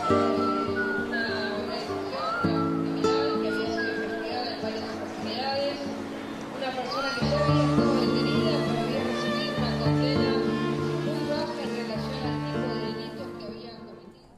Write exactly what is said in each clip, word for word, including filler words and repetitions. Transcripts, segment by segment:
eh, una organización criminal que había sido investigada en varias oportunidades, una persona que ya había estado detenida pero había recibido una condena muy baja en relación al tipo de delitos que había cometido.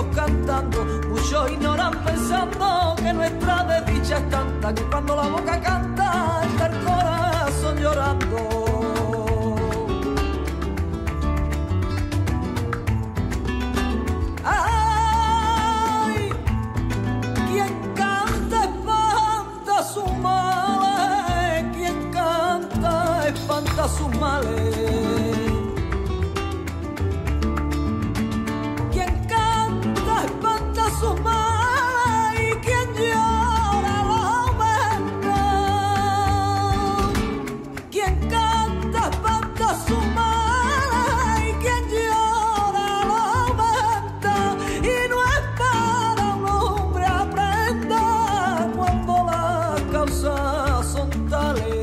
niños cantando, muchos ignoran pensando que nuestra desdicha es tanta, que cuando la boca canta está el corazón llorando. Sus males. Quien canta espanta sus males y quien llora lo aumenta. Quien canta espanta sus males y quien llora lo aumenta. Y no es para un hombre aprenda cuando las causas son tales.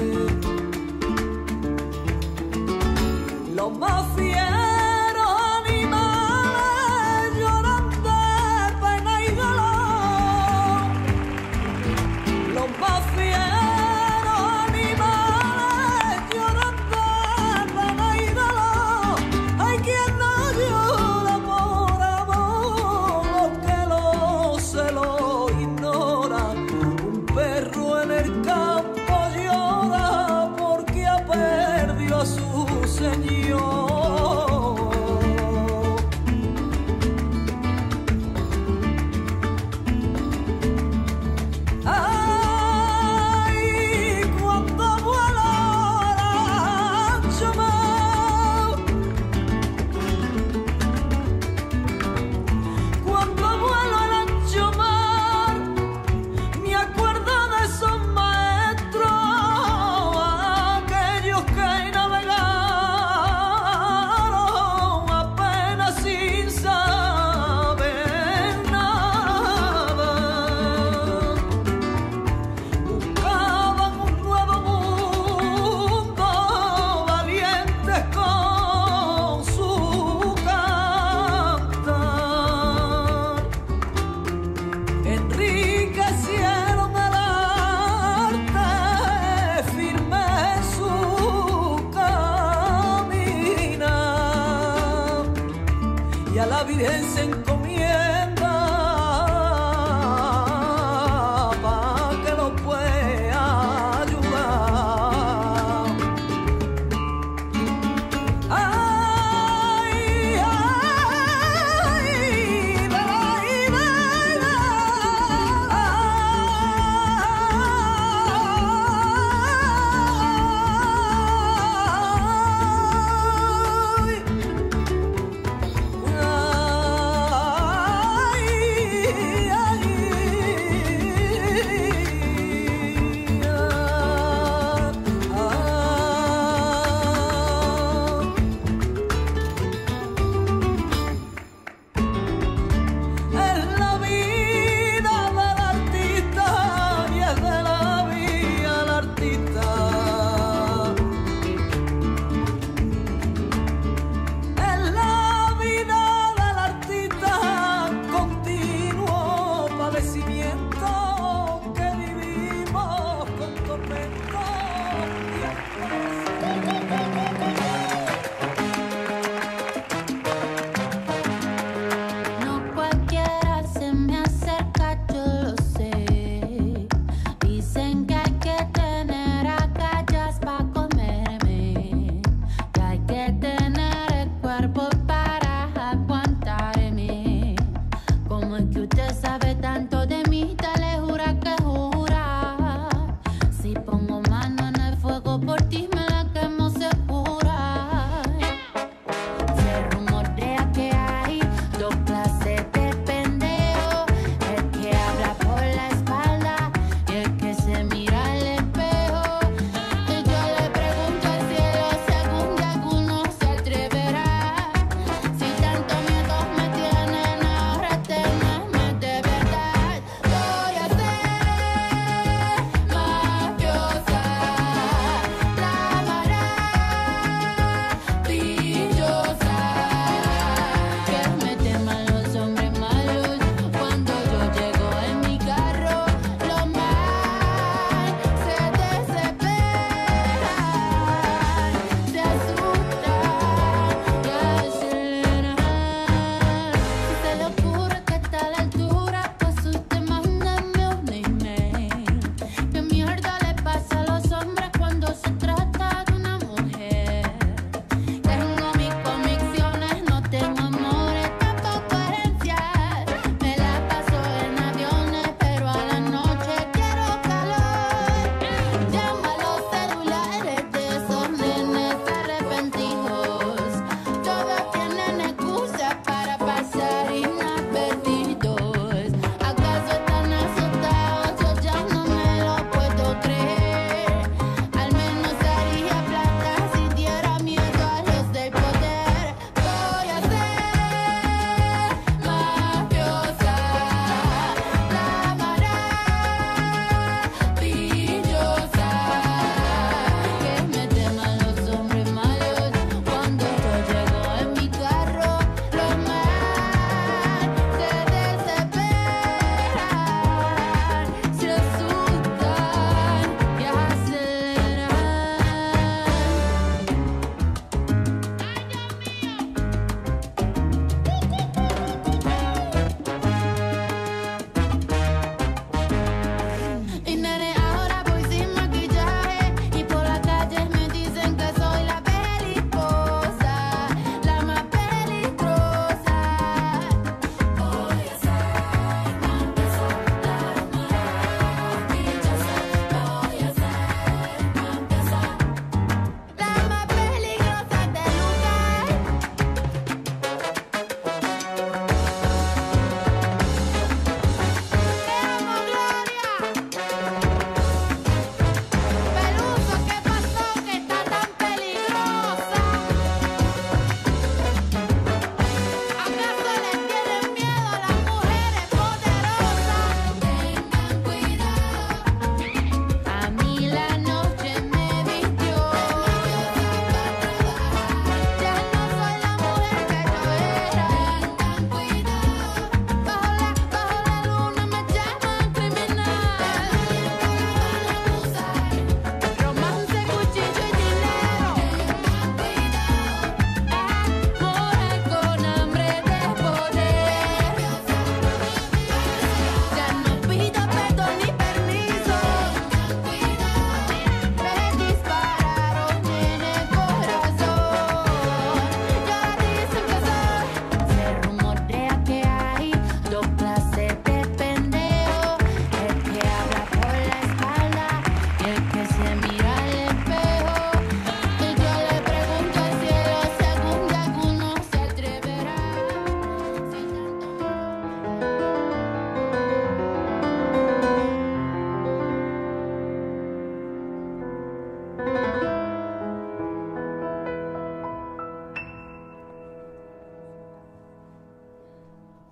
Los más fieros animales lloran de pena y dolor. Los más fieros animales lloran de pena y dolor. Hay quien no llora por amor, los que lo se lo ignoran. Un perro en el campo llora porque ha perdido a su Señor. Ay, cuando vuelo el ancho mar, cuando vuelo el ancho mar, me acuerdo de esos maestros, aquellos que navegaban y a la Virgen se encomienda para que lo pueda ayudar. Ay, ay, la, la, la, ay.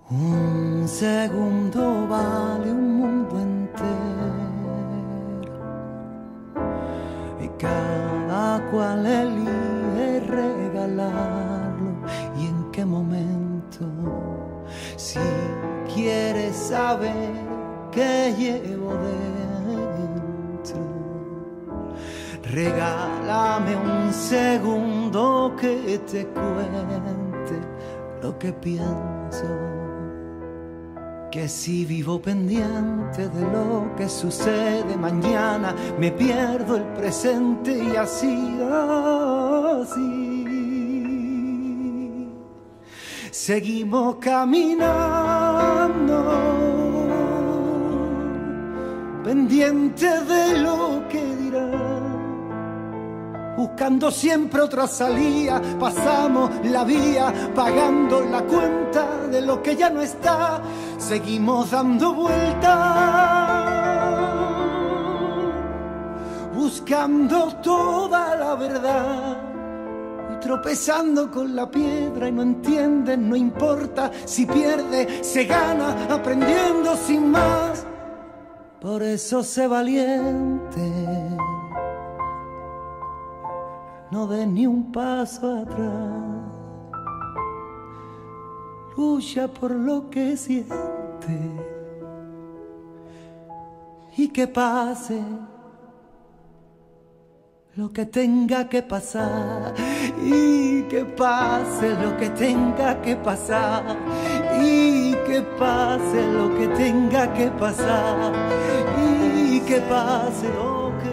Un segundo vale un mundo entero y cada cual elige regalarlo y en qué momento. Si quieres saber qué llevo dentro, regálame un segundo que te cuente lo que pienso. Que si vivo pendiente de lo que sucede mañana, me pierdo el presente y así, así seguimos caminando, pendiente de lo que dirán, buscando siempre otra salida. Pasamos la vía pagando la cuenta de lo que ya no está. Seguimos dando vueltas, buscando toda la verdad y tropezando con la piedra. Y no entienden, no importa si pierde, se gana aprendiendo sin más. Por eso sé valiente, no des ni un paso atrás, lucha por lo que siente y que pase lo que tenga que pasar, y que pase lo que tenga que pasar, y que pase lo que tenga que pasar, y que pase lo que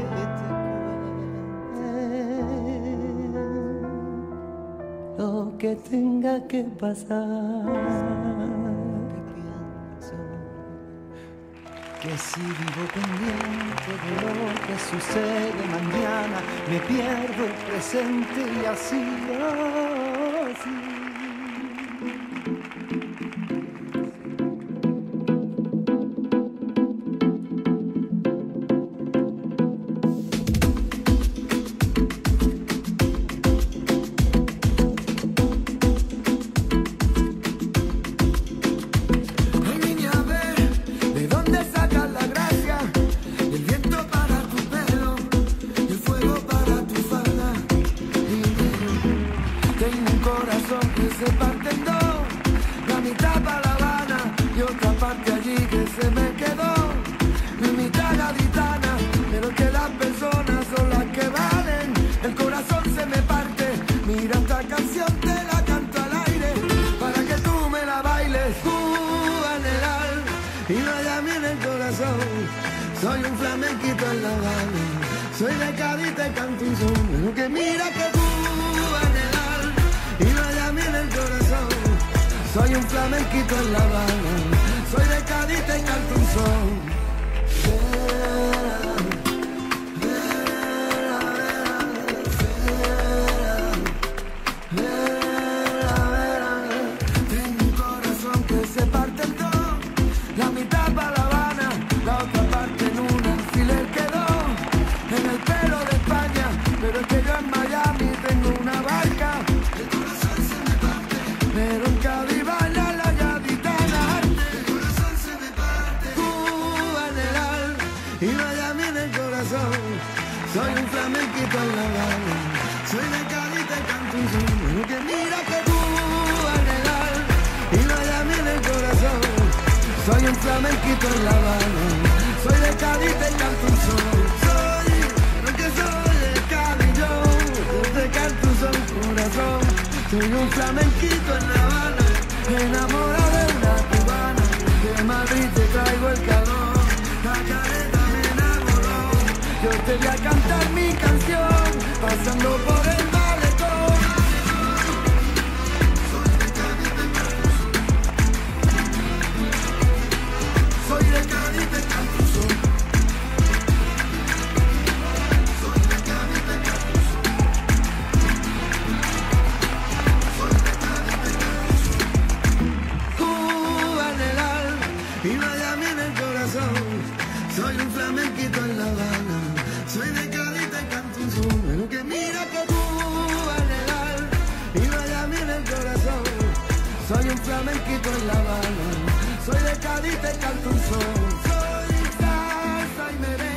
lo que tenga que pasar. Que pienso que si vivo pendiente de lo que sucede mañana, me pierdo el presente y así, así. Soy un flamenquito en La Habana, soy de Cádiz, te canto un son, que mira que Cuba en el alma y Miami en el corazón. Soy un flamenquito en La Habana, soy de Cádiz, te canto un son. Tengo un corazón que se parte en dos, la mitad para La Habana, la otra parte en un alfiler quedó en el pelo de España, pero es que yo en Miami tengo una barca, el corazón se me parte, pero en Cádiz baila la gaditana, el corazón se me parte, Cuba en el alma y Miami en el corazón. Soy un flamenquito en La Habana, soy de Cádiz, te canto un son, pero que mira que Cuba en el alma y Miami en el corazón. Soy un flamenquito en La Habana, soy de Cádiz, te canto un son. Soy, lo que soy de Cádiz yo, te canto un son, corazón. Soy un flamenquito en La Habana, enamorado de una cubana, de Madrid te traigo el calor, la careta me enamoró. Yo te voy a cantar mi canción, pasando por el malecón. Soy de Cádiz, te canto un son. Soy de Cádiz, te canto un son. Soy de Cádiz, te canto un son. Cuba en el alma y Miami en el corazón. Soy un flamenquito en La Habana, soy de Cádiz, te canto un son. Pero que mira que Cuba en el alma y Miami en el corazón. Soy un flamenquito en La Habana, soy de Cádiz, te canto un son. Soy salsa y merengue.